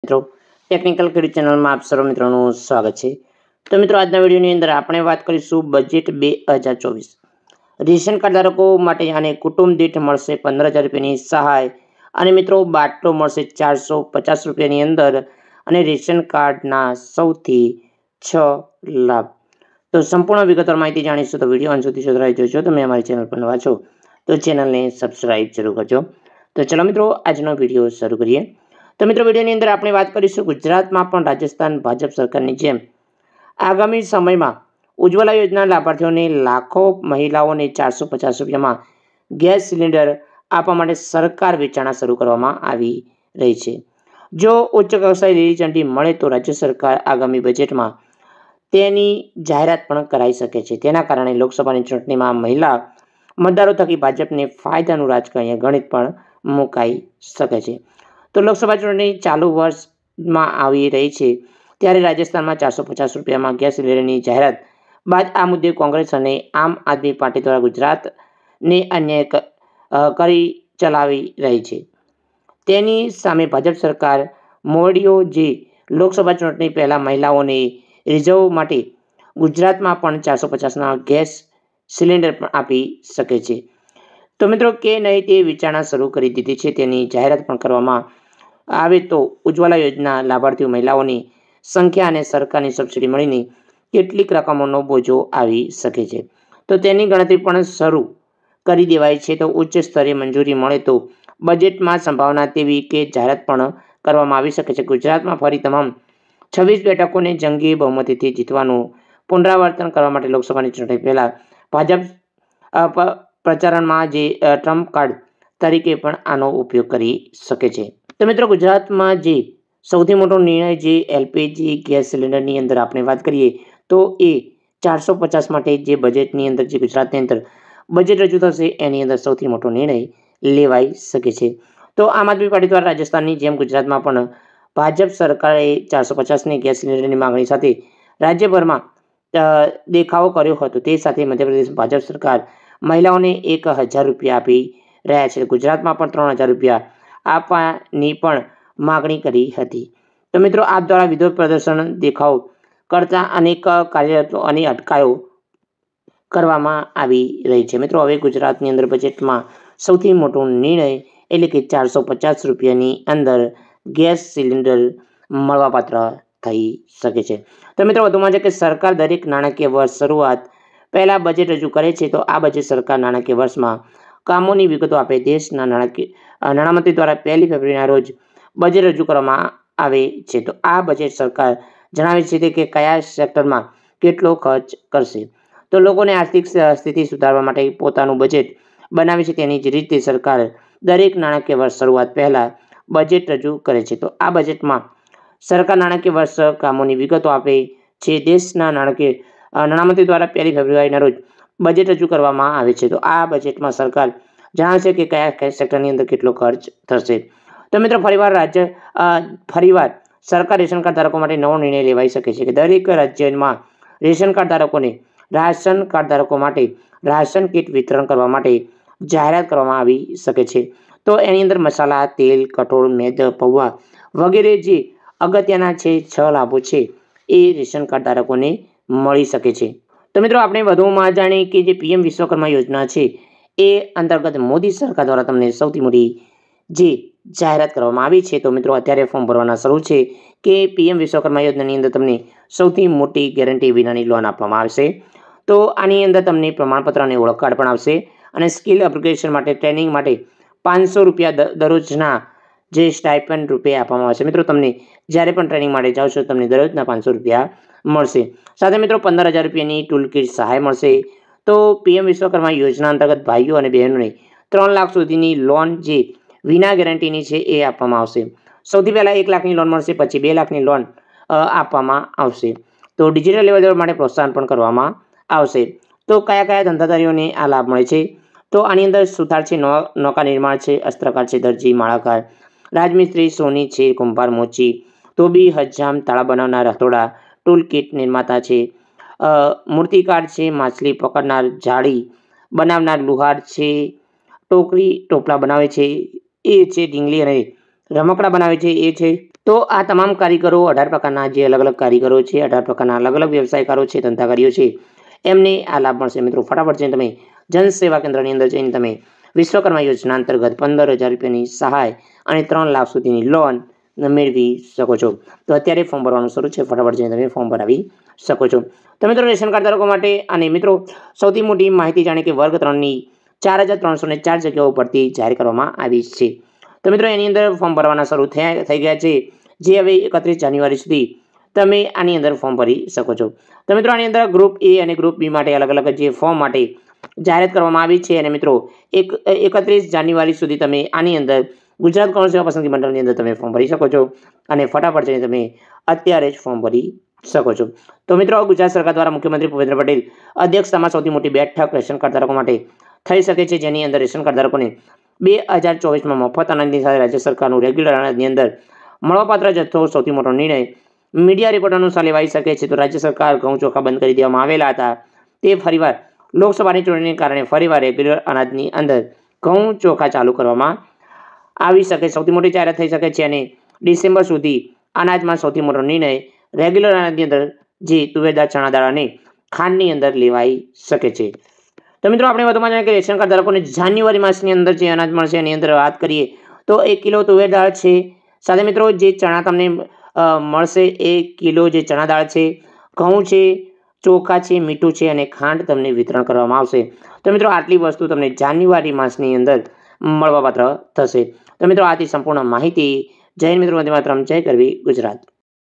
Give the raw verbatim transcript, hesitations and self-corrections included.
મિત્રો, ટેકનિકલ ખેડૂત ચેનલમાં આપ સર્વ મિત્રોનું સ્વાગત છે। તો મિત્રો, આજના વિડીયોની અંદર આપણે વાત કરીશું બજેટ બે હજાર ચોવીસ। રેશન કાર્ડ ધારકો માટે અને કુટુંબ દીઠ મળશે પંદર હજાર રૂપિયાની સહાય અને મિત્રો બાટલો મળશે ચારસો પચાસ રૂપિયાની અંદર અને રેશન કાર્ડના સૌથી છ લાભ। તો સંપૂર્ણ વિગતવાર માહિતી જાણીશું, તો વિડીયો અંત સુધી જોતા રહેજો। જો તમે અમારી ચેનલ પર નવા છો તો ચેનલને સબસ્ક્રાઇબ જરૂર કરજો। તો ચલો મિત્રો, આજનો વિડીયો શરૂ કરીએ। તો મિત્રો, વિડીયોની અંદર આપણે વાત કરીશું ગુજરાતમાં પણ રાજસ્થાન ભાજપ સરકારની જેમ આગામી સમયમાં ઉજ્જવલા યોજના લાભાર્થીઓને લાખો મહિલાઓને ચારસો પચાસ રૂપિયામાં ગેસ સિલિન્ડર આપવા માટે સરકાર વિચારણા શરૂ કરવામાં આવી રહી છે। જો ઉચ્ચ કક્ષાએ લીલી ઝંડી મળે તો રાજ્ય સરકાર આગામી બજેટમાં તેની જાહેરાત પણ કરાઈ શકે છે। તેના કારણે લોકસભાની ચૂંટણીમાં મહિલા મતદારો થકી ભાજપને ફાયદાનું રાજકારણીય ગણિત પણ મુકાઈ શકે છે। તો લોકસભા ચૂંટણી ચાલુ વર્ષમાં આવી રહી છે ત્યારે રાજસ્થાનમાં ચારસો પચાસ રૂપિયામાં ગેસ સિલિન્ડરની જાહેરાત બાદ આ મુદ્દે કોંગ્રેસ અને આમ આદમી પાર્ટી દ્વારા ગુજરાતને અન્યાય કરી ચલાવી રહી છે। તેની સામે ભાજપ સરકાર મોરડીઓ જે લોકસભા ચૂંટણી પહેલાં મહિલાઓને રિઝર્વ માટે ગુજરાતમાં પણ ચારસો પચાસના ગેસ સિલિન્ડર પણ આપી શકે છે। તો મિત્રો, કે નહીં તે વિચારણા શરૂ કરી દીધી છે। તેની જાહેરાત પણ કરવામાં આવે તો ઉજ્જવલા યોજના લાભાર્થી મહિલાઓની સંખ્યા અને સરકારની સબસિડી મળીને કેટલીક રકમોનો બોજો આવી શકે છે। તો તેની ગણતરી પણ શરૂ કરી દેવાઈ છે। તો ઉચ્ચ સ્તરે મંજૂરી મળે તો બજેટમાં સંભાવના તેવી કે જાહેરાત પણ કરવામાં આવી શકે છે। ગુજરાતમાં ફરી તમામ છવ્વીસ બેઠકોને જંગી બહુમતીથી જીતવાનું પુનરાવર્તન કરવા માટે લોકસભાની ચૂંટણી પહેલાં ભાજપ પ્રચારણમાં જે ટ્રમ્પ કાર્ડ તરીકે પણ આનો ઉપયોગ કરી શકે છે। તો મિત્રો, ગુજરાતમાં જે સૌથી મોટો નિર્ણય જે એલપીજી ગેસ સિલિન્ડરની અંદર આપણે વાત કરીએ તો એ ચારસો પચાસ માટે જે બજેટની અંદર જે ગુજરાતની અંદર બજેટ રજૂ થશે એની અંદર સૌથી મોટો નિર્ણય લેવાઈ શકે છે। તો આમ આદમી પાર્ટી દ્વારા રાજસ્થાનની જેમ ગુજરાતમાં પણ ભાજપ સરકારે ચારસો પચાસની ગેસ સિલિન્ડરની માગણી સાથે રાજ્યભરમાં દેખાવો કર્યો હતો। તે સાથે મધ્યપ્રદેશ ભાજપ સરકાર મહિલાઓને એક હજાર રૂપિયા આપી રહ્યા છે। ગુજરાતમાં પણ ત્રણ હજાર રૂપિયા આપવાની પણ માગણી કરી હતી। તો મિત્રો, આપ દ્વારા વિરોધ પ્રદર્શન દેખાવ કરતા અનેક કાર્યરતો અને અટકાયો કરવામાં આવી રહી છે। મિત્રો, હવે ગુજરાતની અંદર બજેટમાં સૌથી મોટો નિર્ણય એટલે કે ચારસો પચાસ રૂપિયાની અંદર ગેસ સિલિન્ડર મળવાપાત્ર થઈ શકે છે। તો મિત્રો, વધુમાં છે કે સરકાર દરેક નાણાકીય વર્ષ શરૂઆત પહેલાં બજેટ રજૂ કરે છે। તો આ બજેટ સરકાર નાણાકીય વર્ષમાં કામોની વિગતો આપે દેશના નાણાકીય નાણામંત્રી દ્વારા પહેલી ફેબ્રુઆરીના રોજ બજેટ રજૂ કરવામાં આવે છે। તો આ બજેટ સરકાર જણાવે છે કે કયા સેક્ટરમાં કેટલો ખર્ચ કરશે। તો લોકોને આર્થિક સ્થિતિ સુધારવા માટે પોતાનું બજેટ બનાવે છે। તેની જ રીતે સરકાર દરેક નાણાકીય વર્ષ શરૂઆત પહેલાં બજેટ રજૂ કરે છે। તો આ બજેટમાં સરકાર નાણાકીય વર્ષ કામોની વિગતો આપે છે। દેશના નાણાકીય નાણામંત્રી દ્વારા પહેલી ફેબ્રુઆરીના રોજ બજેટ રજૂ કરવામાં આવે છે। તો આ બજેટમાં સરકાર જણાવે છે કે કયા કયા સેક્ટરની અંદર કેટલો ખર્ચ થશે। તો મિત્રો, ફરીવાર રાજ્ય ફરીવાર સરકાર રેશન કાર્ડ ધારકો માટે નવો નિર્ણય લેવાઈ શકે છે કે દરેક રાજ્યમાં રેશન કાર્ડ ધારકોને રાશન કાર્ડ ધારકો માટે રાશન કીટ વિતરણ કરવા માટે જાહેરાત કરવામાં આવી શકે છે। તો એની અંદર મસાલા, તેલ, કઠોળ, મેદ, પૌવા વગેરે જે અગત્યના છે છ લાભો છે એ રેશન કાર્ડ ધારકોને મળી શકે છે। તો મિત્રો, આપણે વધુમાં જાણીએ કે જે પીએમ વિશ્વકર્મા યોજના છે એ અંતર્ગત મોદી સરકાર દ્વારા તમને સૌથી મોટી જે જાહેરાત કરવામાં આવી છે। તો મિત્રો, અત્યારે ફોર્મ ભરવાના શરૂ છે કે પીએમ વિશ્વકર્મા યોજનાની અંદર તમને સૌથી મોટી ગેરંટી વિનાની લોન આપવામાં આવશે। તો આની અંદર તમને પ્રમાણપત્ર અને ઓળખ કાર્ડ પણ આવશે અને સ્કિલ એપ્લિકેશન માટે ટ્રેનિંગ માટે પાંચસો રૂપિયા દરરોજના જે સ્ટાઇપેન્ડ રૂપે આપવામાં આવશે। મિત્રો, તમને જ્યારે પણ ટ્રેનિંગ માટે જાઓ છો તમને દરરોજના પાંચસો રૂપિયા મળશે। સાથે મિત્રો, પંદર હજાર રૂપિયાની ટૂલ કિટ સહાય મળશે। તો પીએમ વિશ્વકર્મા યોજના અંતર્ગત ભાઈઓ અને બહેનોને ત્રણ લાખ સુધીની લોન જે વિના ગેરંટીની છે એ આપવામાં આવશે। સૌથી પહેલાં એક લાખની લોન મળશે, પછી બે લાખની લોન આપવામાં આવશે। તો ડિજિટલ લેવલ માટે પ્રોત્સાહન પણ કરવામાં આવશે। તો કયા કયા ધંધાદારીઓને આ લાભ મળે છે? તો આની અંદર સુથાર છે, નૌકા નિર્માણ છે, અસ્ત્રકાર છે, દરજી, માળાકાર, રાજમિસ્ત્રી, સોની છે, કુંભાર, મોચી, ધોબી, હજામ, તાળા બનાવનાર, હથોડા, ટૂલ કિટ નિર્માતા છે, મૂર્તિકાર છે, માછલી પકડનાર, જાળી બનાવનાર, લુહાર છે, ટોકરી ટોપલા બનાવે છે એ છે, ઢીંગલી અને રમકડા બનાવે છે એ છે। તો આ તમામ કારીગરો અઢાર પ્રકારના જે અલગ અલગ કારીગરો છે, અઢાર પ્રકારના અલગ અલગ વ્યવસાયકારો છે, ધંધાકારીઓ છે, એમને આ લાભ મળશે મિત્રો. ફટાફટ જઈને તમે જન સેવા કેન્દ્રની અંદર જઈને તમે વિશ્વકર્મા યોજના અંતર્ગત પંદર હજાર રૂપિયાની સહાય અને ત્રણ લાખ સુધીની લોન મેળવી શકો છો. તો અત્યારે ફોર્મ ભરવાનું શરૂ છે, ફટાફટ જઈને તમે ફોર્મ ભરાવી શકો છો. તો મિત્રો રેશન કાર્ડ ધારકો માટે અને મિત્રો સૌથી મોટી માહિતી જાણે કે વર્ગ ત્રણની ચાર હજાર ત્રણસો ને ચાર જગ્યાઓ પરથી જાહેર કરવામાં આવી છે. તો મિત્રો એની અંદર ફોર્મ ભરવાના શરૂ થયા થઈ ગયા છે, જે હવે એકત્રીસ જાન્યુઆરી સુધી તમે આની અંદર ફોર્મ ભરી શકો છો. તો મિત્રો આની અંદર ગ્રુપ એ અને ગ્રુપ બી માટે અલગ અલગ જે ફોર્મ માટે જાહેરાત કરવામાં આવી છે અને મિત્રો એક એકત્રીસ જાન્યુઆરી સુધી તમે આની અંદર ગુજરાત ગૌણ સેવા પસંદગી મંડળની અંદર તમે ફોર્મ ભરી શકો છો અને ફટાફટ જઈને તમે અત્યારે જ ફોર્મ ભરી શકો છો. તો મિત્રો ગુજરાત સરકાર દ્વારા મુખ્યમંત્રી ભૂપેન્દ્ર પટેલ અધ્યક્ષતામાં સૌથી મોટી બેઠક રેશન કાર્ડ ધારકો માટે થઈ શકે છે, જેની અંદર રેશન કાર્ડ ધારકોને બે હજાર ચોવીસમાં મફત અનાજની સાથે રાજ્ય સરકારનું રેગ્યુલર અનાજની અંદર મળવાપાત્ર જથ્થો સૌથી મોટો નિર્ણય મીડિયા રિપોર્ટ અનુસાર લેવાઈ શકે છે. તો રાજ્ય સરકાર ઘઉં ચોખા બંધ કરી દેવામાં આવેલા હતા, તે ફરીવાર લોકસભાની ચૂંટણીને કારણે ફરીવાર રેગ્યુલર અનાજની અંદર ઘઉં ચોખા ચાલુ કરવામાં આવી શકે, સૌથી મોટી જાહેરાત થઈ શકે છે અને ડિસેમ્બર સુધી અનાજમાં સૌથી મોટો નિર્ણય રેગ્યુલર અનાજની અંદર જે તુવેર દાળ, ચણા દાળ અને ખાંડની અંદર લેવાઈ શકે છે. તો મિત્રો આપણે વધુમાં જાણીએ કે રેશન કાર્ડ ધારકોને જાન્યુઆરી માસની અંદર જે અનાજ મળશે એની અંદર વાત કરીએ તો એક કિલો તુવેર દાળ છે, સાથે મિત્રો જે ચણા તમને મળશે એક કિલો જે ચણા દાળ છે, ઘઉં છે, ચોખા છે, મીઠું છે અને ખાંડ તમને વિતરણ કરવામાં આવશે. તો મિત્રો આટલી વસ્તુ તમને જાન્યુઆરી માસની અંદર મળવાપાત્ર થશે. તો મિત્રો આથી સંપૂર્ણ માહિતી. જય હિન્દ મિત્રો, વંદે માતરમ, જય ગરવી ગુજરાત.